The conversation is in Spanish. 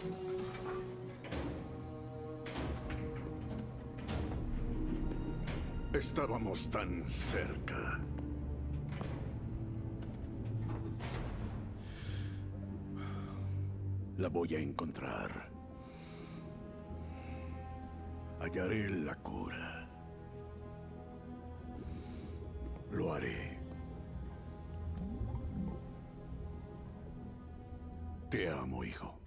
Estábamos tan cerca. La voy a encontrar. Hallaré la cura. Lo haré. Te amo, hijo.